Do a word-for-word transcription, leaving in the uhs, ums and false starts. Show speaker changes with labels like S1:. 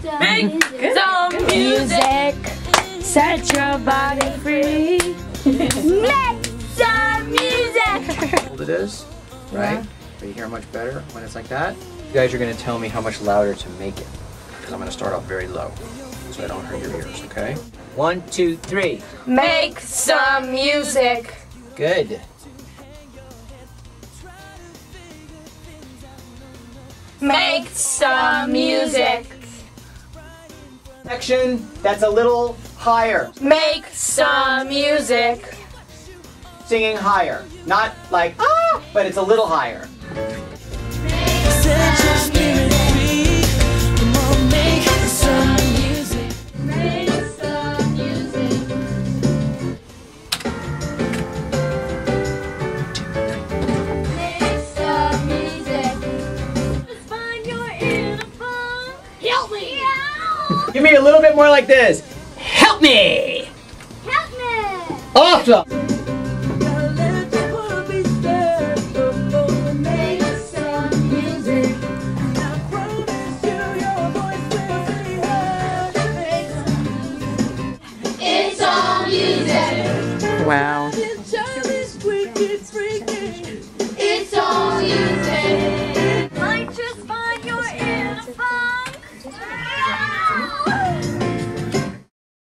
S1: Make some music. Set your body free. Make some music.
S2: How old it is, right? Yeah. But you hear much better when it's like that. You guys are going to tell me how much louder to make it, because I'm going to start off very low, so I don't hurt your ears. Okay? One, two, three.
S1: Make some music.
S2: Good.
S1: Make some music.
S2: Section that's a little higher.
S1: Make some music.
S2: Singing higher. Not like, ah, but it's a little higher.
S1: Set your spirit free. Come on, make some music. Make some music. Make some music. Let's find your inner funk. Help me!
S2: Give me a little bit more like this. Help me!
S1: Help me!
S2: Awesome!
S1: It's all music.
S3: Wow.